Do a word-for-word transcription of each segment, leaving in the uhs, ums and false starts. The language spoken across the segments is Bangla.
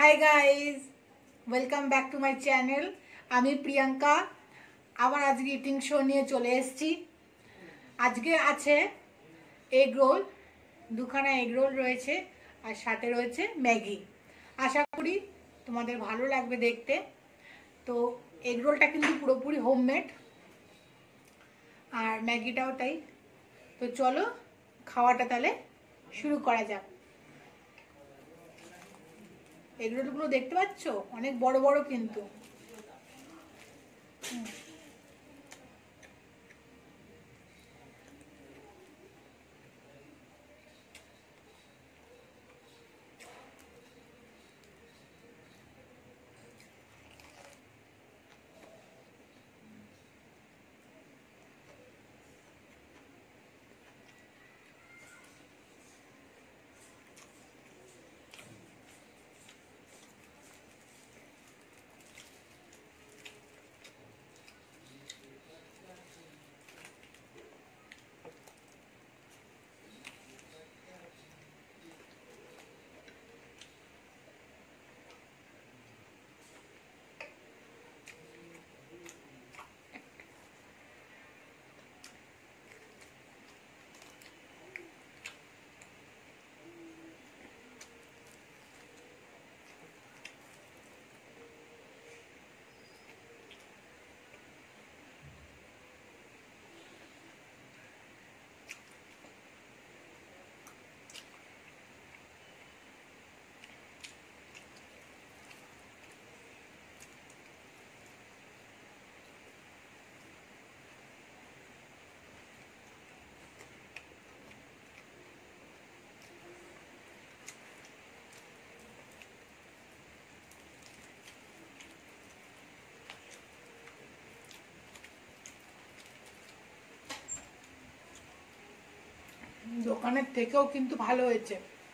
Hi guys welcome back to my channel आमी प्रियंका आबार आज के इटिंग शो निये चले एसेछि। आज के आछे एग रोल दुखाना एग रोल रयेछे और साथे रयेछे मैगी। आशा करी तोमादेर भालो लागबे देखते। तो एग रोलटा किन्तु पुरोपुरी होममेड और मैगिटाओ ताई। तो चलो खावाटा ताहले शुरू करा जाक। एगरोलगुलो देखते पाচ্ছো অনেক বড় বড় কিন্তু দোকানের থেকেও কিন্তু ভালো হয়েছে।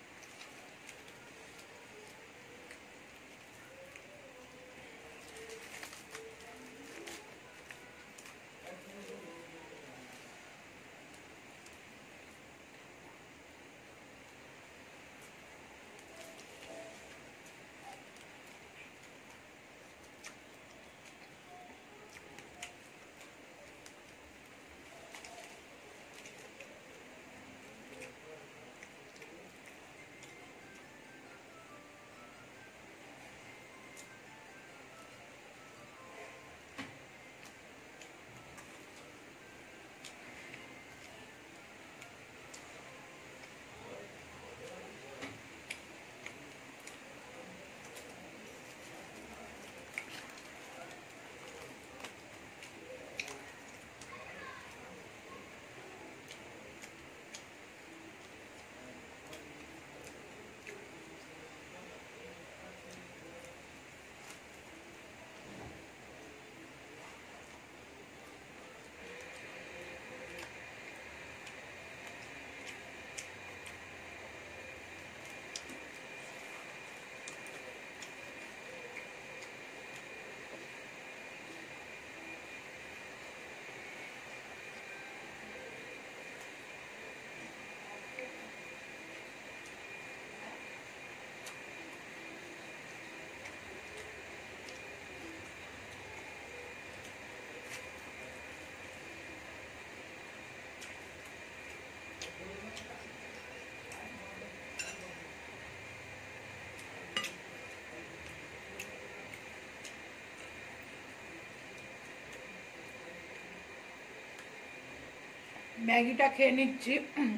मैगीटा खेয়ে নিচ্ছি।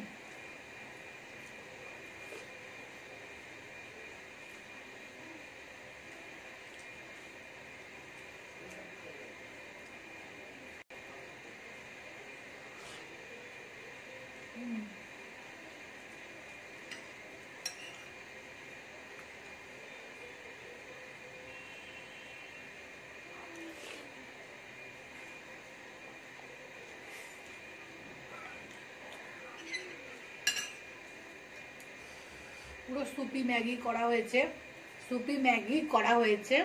পুরো সুপি ম্যাগি করা হয়েছে, সুপি ম্যাগি করা হয়েছে।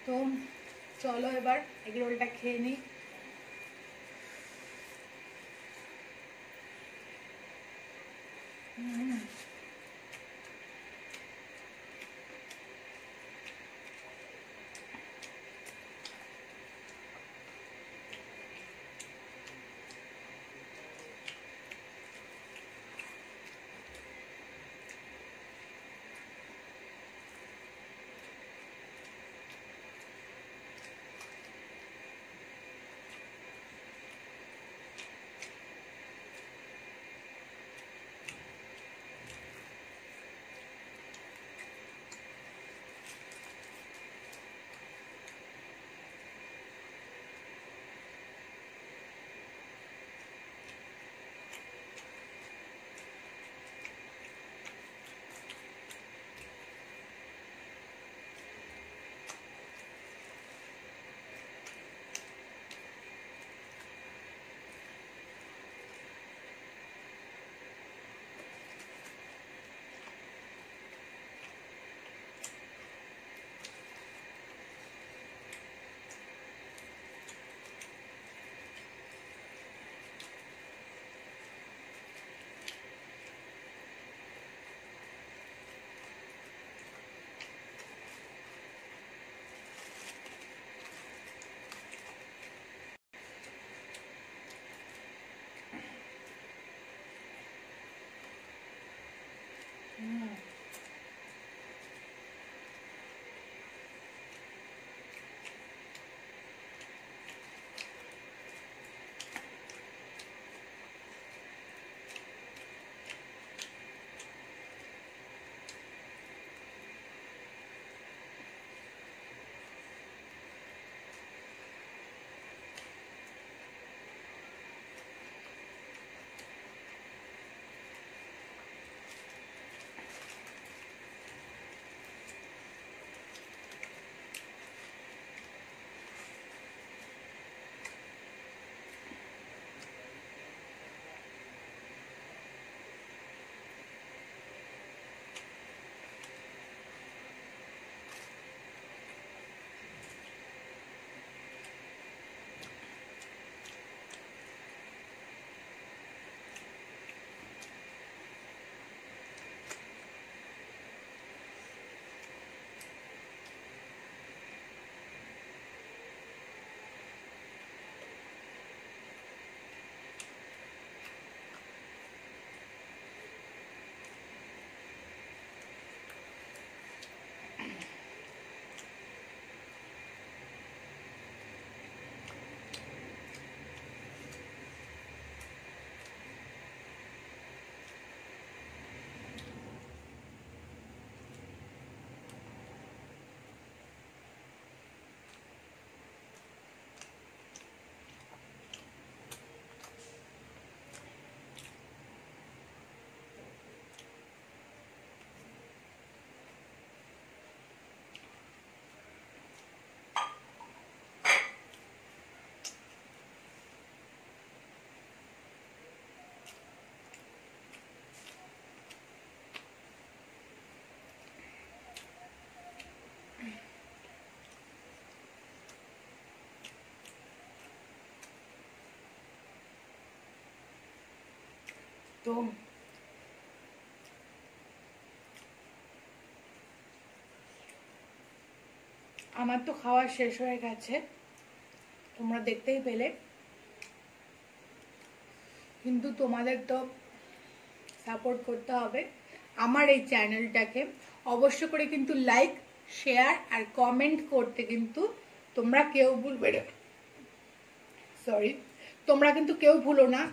তো চলো এবার এগ রোলটা খেয়ে নিই। তো আমার তো খাওয়া শেষ হয়ে গেছে, তোমরা দেখতেই পেলে, কিন্তু তোমাদের তো সাপোর্ট করতে হবে আমার এই চ্যানেলটাকে। অবশ্য করে কিন্তু লাইক, শেয়ার আর কমেন্ট করতে কিন্তু তোমরা কেউ ভুলবে না, সরি তোমরা কিন্তু কেউ ভুলো না।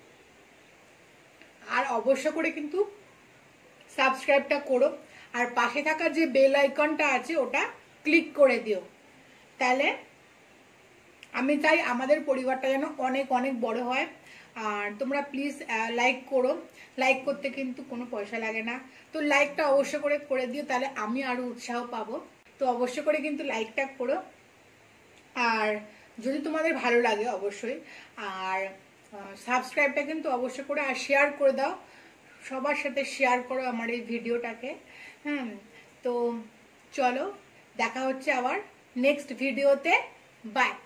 আর অবশ্য করে কিন্তু সাবস্ক্রাইবটা করো, আর পাশে থাকা যে বেল আইকনটা আছে ওটা ক্লিক করে দিও, তাহলে আমি চাই আমাদের পরিবারটা যেন অনেক অনেক বড় হয়। আর তোমরা প্লিজ লাইক করো, লাইক করতে কিন্তু কোনো পয়সা লাগে না, তো লাইকটা অবশ্য করে করে দিও, তাহলে আমি আরো উৎসাহ পাবো। তো অবশ্য করে কিন্তু লাইকটা করো, আর যদি তোমাদের ভালো লাগে অবশ্যই, আর সাবস্ক্রাইবটা কিন্তু অবশ্য করে, আর শেয়ার করে দাও, সবার সাথে শেয়ার করো আমার এই ভিডিওটাকে। হ্যাঁ, তো চলো দেখা হচ্ছে আবার নেক্সট ভিডিওতে। বাই।